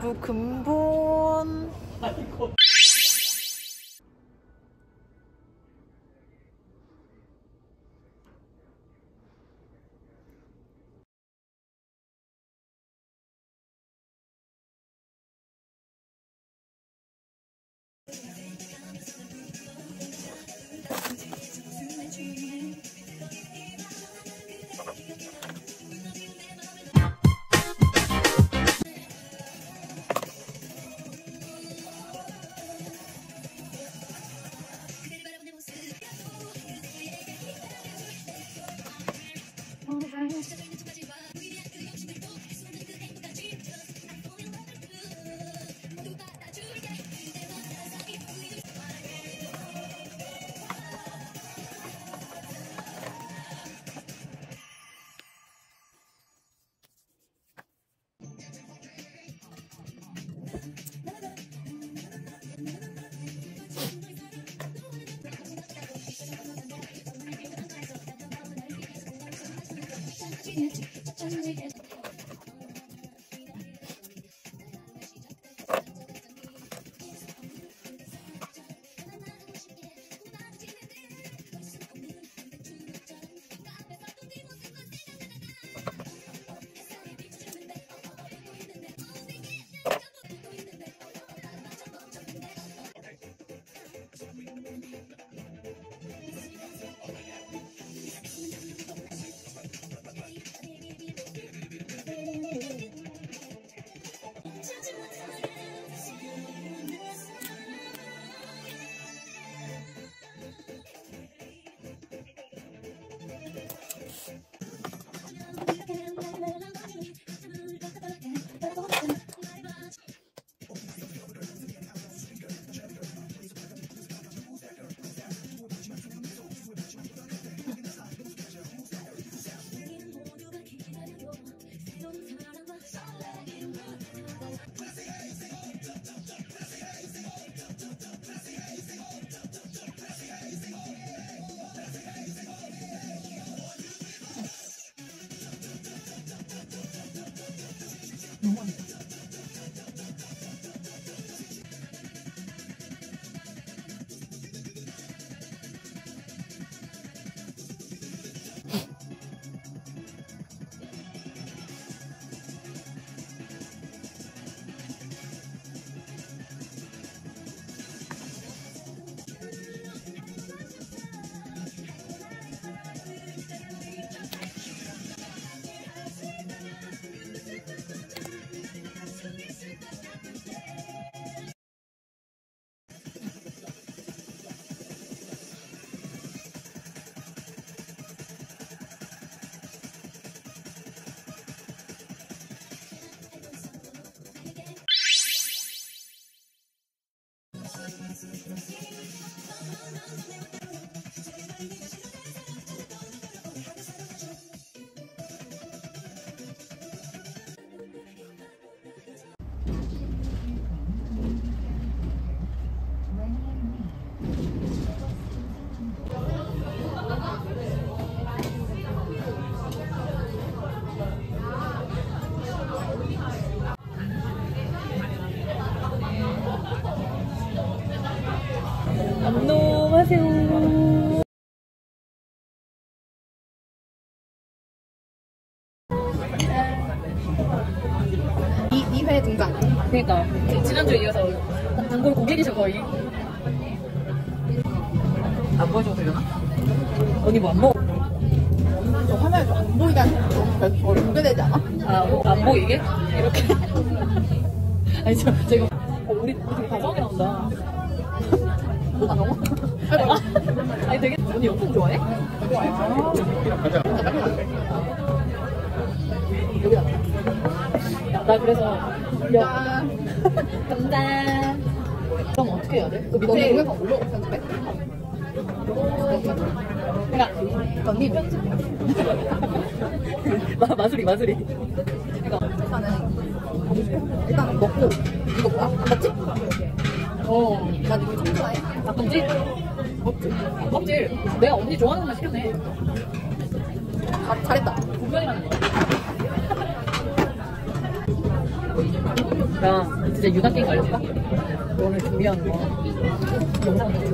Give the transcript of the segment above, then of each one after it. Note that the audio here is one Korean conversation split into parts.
여주 근본. 안녕하세요. 이 회 등장. 그러니까 지난주에 이어서 단골 고객이셔 거의. 안 보여줘도 되려나? 언니 뭐 안 먹어? 저 화면에 좀 안 보이게 하면 좀 공개되지 않아? 아, 안 보이게? 이렇게? 아니 제가 우리 되게 다정하게 나온다. 뭐가 너무? 아니 되게 언니 영상 좋아해? 좋아해. 여기다. 나 그래서 감사합니다. 그럼 어떻게 해야 돼? 그 밑에 동영상 올려 편집해? 그러니까 언니 편집 마술이 일단 먹고 이거 뭐야? 안 먹지? 난 이거 좀 좋아해. 닭똥집? 먹지. 내가 언니 좋아하는 것만 시켰네. 잘했다. 분명히 하는 거야. 나 진짜 유나 게임 알려줄까? 오늘 준비하는 거 영상 찍어.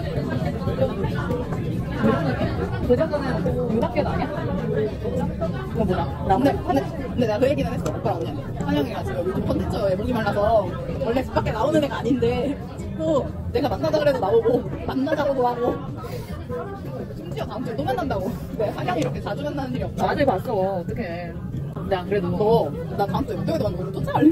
그 정도는 유나 게임 아니야? 그거 뭐야? 근데 내가 그 얘기는 했어. 오빠랑 언니한테. 한영이가 지금 요즘 컨텐츠에 목이 말라서 원래 집 밖에 나오는 애가 아닌데 자꾸 내가 만나자 그래도 나오고 만나자고도 하고 심지어 다음 주에 또 만난다고. 근데 한영이 이렇게 자주 만나는 일이 없다. 아직 봤어. 어떡해. 근데 안 그래도 너 나 다음 주에 목동에도 만나고 쫓아갈래?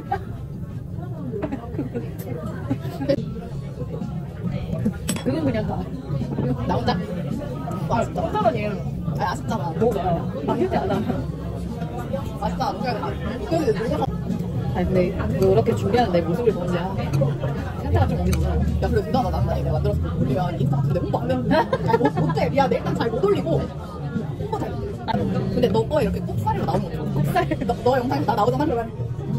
그건 그냥 가. 나 혼자? 아쉽다. 혼자만 얘는 아니 아쉽잖아. 뭐가? 아 휴지 안 하. 아쉽다. 근데 누가 아니 근데 그렇게 준비하는 내 모습을 보자. 상태가 좀 어딨어. 야 그래 누나 나 남자 이래 만들어서 올리면 인스타 같은데 홍보 안 돼? 아니 못해 미안해 일단 잘 못 올리고 홍보 잘 못해. 근데 너 거 이렇게 꼭 살이로 나오는 거 꼭 너 영상에 나 나오잖아 그러면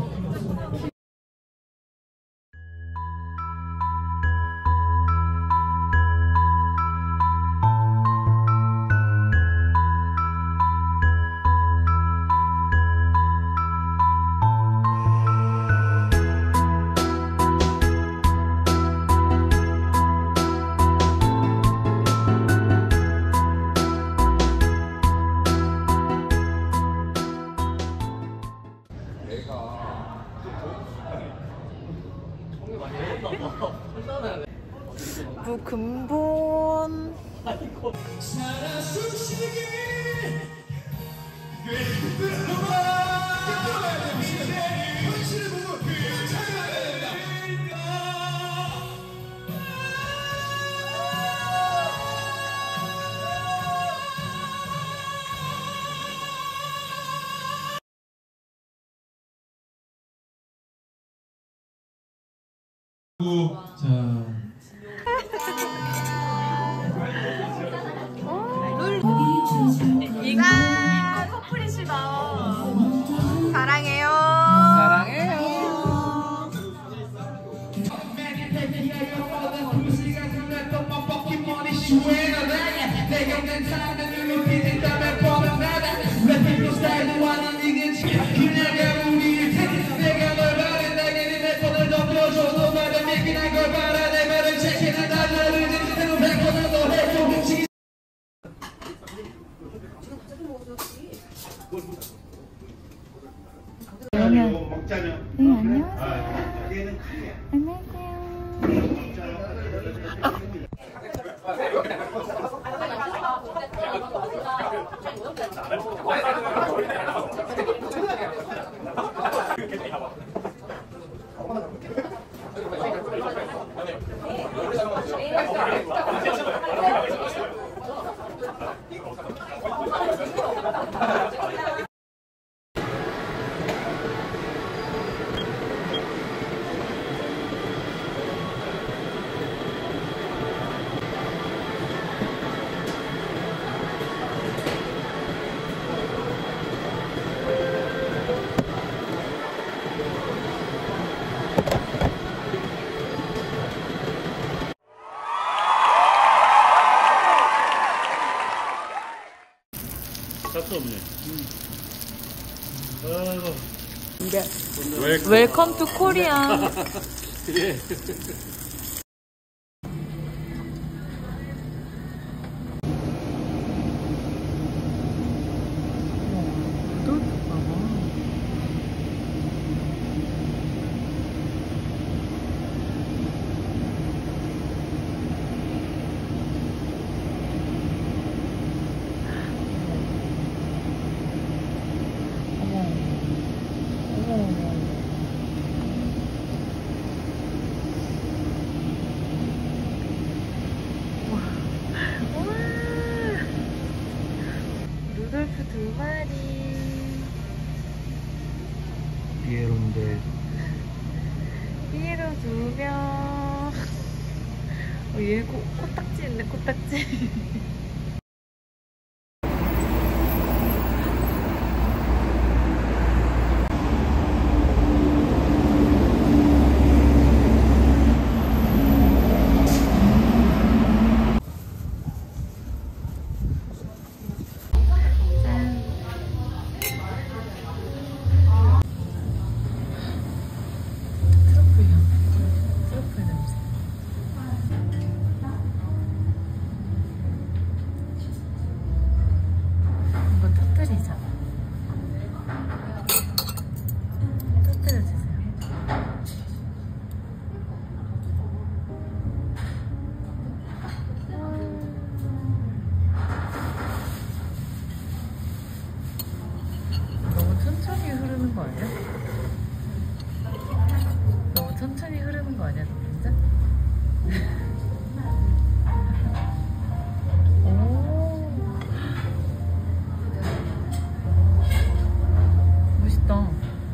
근본 와 커플이시다. 사랑해요. 웰컴 투 코리아. 루돌프 2마리. 피에로인데 피에로 2명. 얘 코딱지 있네, 코딱지. 천천히 흐르는 거 아니야, 진짜? 오, 멋있다.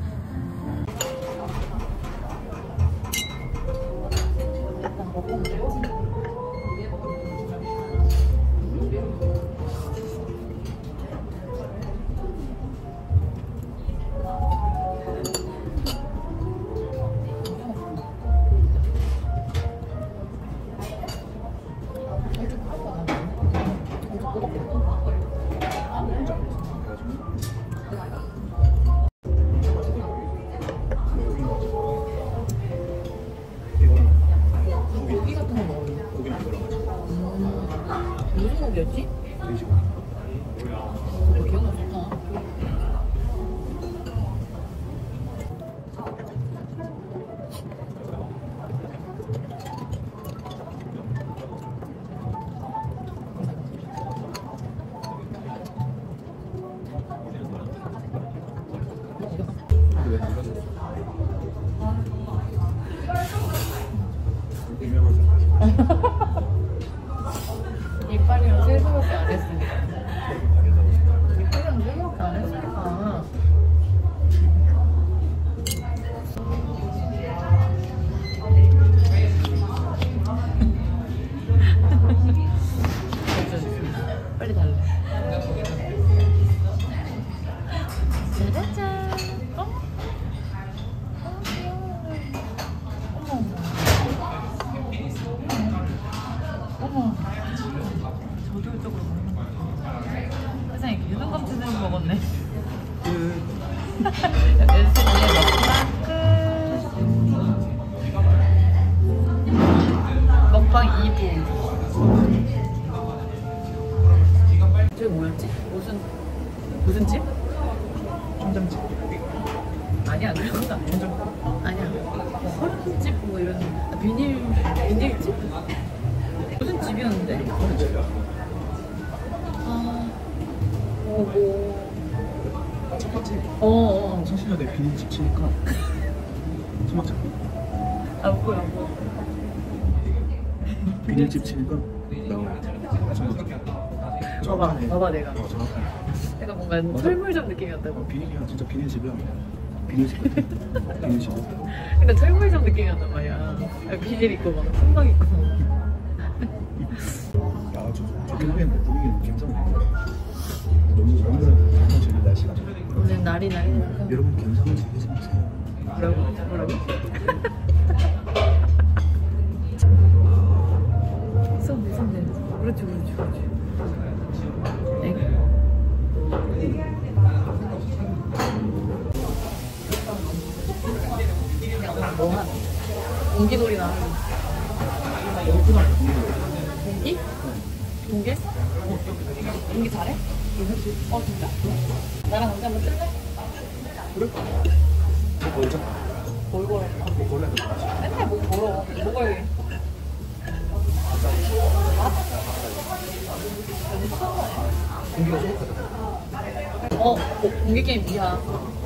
고기 같은 거 먹어요. 고기는 여러 가지. 무슨 고기였지? 돼지고기. 기억나. 왜 이런 유명한 이빨이랑 세수밖에 안 했으니까. 이빨이랑 세수밖에 안 했으니까. 빨리 달래. 짜자잔. 어머. 저돌적으로 먹는 거 같아. 세상에 유능감 제대로 먹었네. 연습에 먹방 2부. 저게 뭐였지? 무슨 집? 청장집. 아니야, 그런 거 아니야. 아니야. 서른집 뭐 이런 비닐집? 무슨 집이었는데? 아, 첫 번째 어. 성신여대 비닐집 치니까 소막장. 뭐야. 비닐집 치니까 나와요. 봐봐 내가. 정확하네. 내가 뭔가 맞아. 철물점 느낌이었다고. 비닐이야. 진짜 비닐집이야. 비닐집 같아. 비닐집. 근데 철물점 느낌이었단 말이야. 비닐 있고 막 선박 있고. 좋긴 하겠네. 분위기는 괜찮네. 오늘은 재밌는 날씨가. 오늘 날이 여러분 감성을 즐기지 마세요. 뭐라고? 수업 무슨 데? 그렇지. 네. 뭐 하나? 공기놀이나 하는 공기? 공개? 공기 잘해? 진짜? 나랑 언제 한번 쓸래? 그래? 걸자. 뭘 걸어? 뭐 걸래? 맨날 뭐 걸어? 뭐 걸게? 공기가 소박하다. 공개 게임 비하.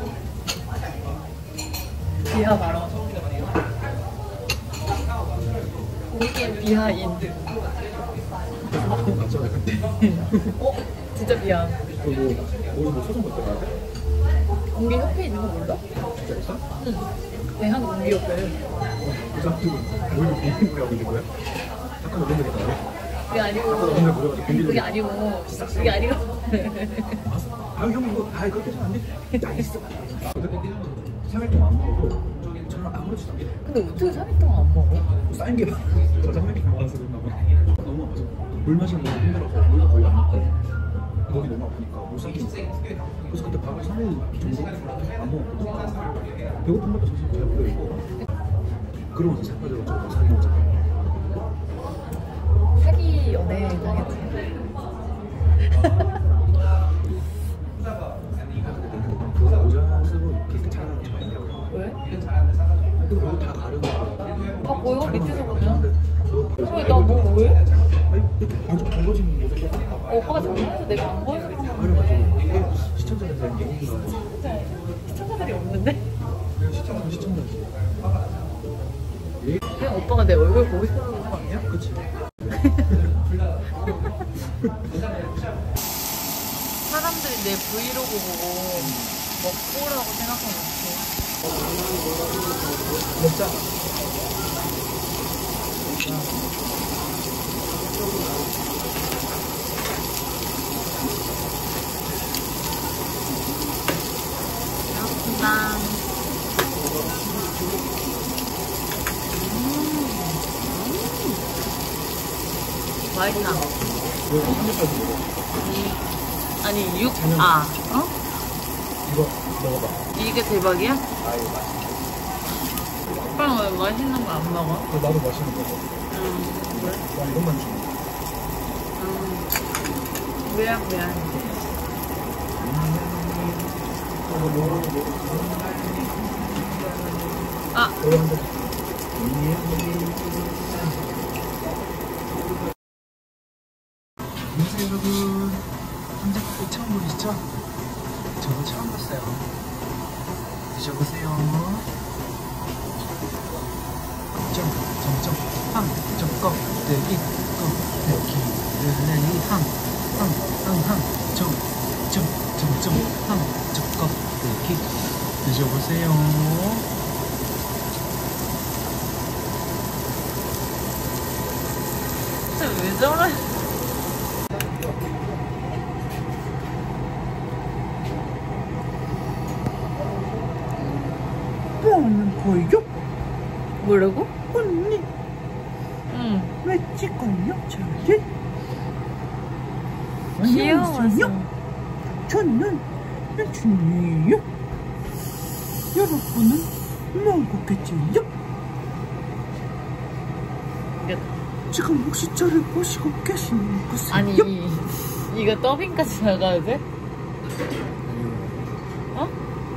비하 발언. 공개 게임 비하인. 맞아. 근데 진짜 비하. 뭐 소송 받고 가야 돼? 공개 협회 있는 거 몰라? 진짜 있어? 응. 대한 공개 협회. 그 사람들은 모임을 비밀을 하고 있는 거야? 잠깐 오는 거니까. 그게 아니고. 오늘 모여가지고 비밀을. 그게 아니고. 형 이거 그렇게 해서 안 돼? 나 있어. 3일 동안 안 먹고 정말 아무렇지도 않게 근데 어떻게 3일 동안 안 먹어? 쌓인 게 저장 게 많아서 그런가 봐. 너무 아파서 물 마시는 거 힘들어서 물도 거의 안 먹고 목이 너무 아프니까 물 쌓이는 거. 그래서 그때 밥을 3일 정도 안 먹었거든. 배고픈 것도 사실 잘 모르겠고 그러면서 살 빠져가지고 사기 먹었잖아. 사기 연애 당했지. 그 모자 쓰고 그렇게 잘하는 거 아니냐고. 왜? 그거 다 다른 거. 다 보여? 밑에서 보면? 왜 나 뭐 왜? 아니 완전 번거진 모자가. 오빠가 장난해서 내가 안 보여? 그래가지고 이게 시청자에 대한 얘기가 시청자들이 없는데? 그냥 시청자지. 건데? 오빠가 내 얼굴 보고 싶어서 그런 거 아니야? 그치? 사람들이 내 브이로그 보고 먹고 오라고 생각하면 어떡해? 먹자. 난 맛있다. 이거 삼겹살 먹어. 아니 작년. 어? 이거 먹어봐. 이게 대박이야? 아 이거 맛있어. 오빠는 왜 맛있는 거 안 먹어? 나도 맛있는 거 먹어. 왜? 나 이것만 줘. 미안. 아, 이거 한 번. 안녕하세요 여러분. 한자국밥 처음 보시죠? 저도 처음 봤어요. 드셔보세요. 점점 항점 껍데기 껍데기를 점점 항점 껍데기 드셔보세요. 진짜 왜 저래? 뭐 하는 거예요? 뭐라고? 언니 응. 왜 찍어요 저를? 귀여워서. 저는 준이에요. 여러분은 뭐겠지요? 지금 혹시 저를 보시고 계시는 거세요? 아니 이거 더빙까지 나가야 돼? 어?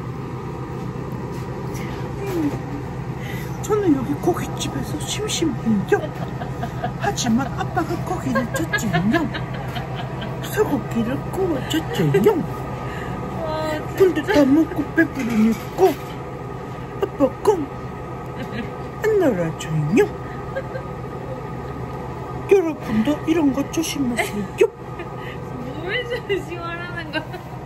저는 여기 고깃집에서 심심해요. 하지만 아빠가 고기를 줬지요. 소고기를 구워줬지요. 근데 다 먹고 배부르니까 아빠가 안 놀아줘요. 여러분도 이런 거 조심하세요. 뭘 조심하라는 거야?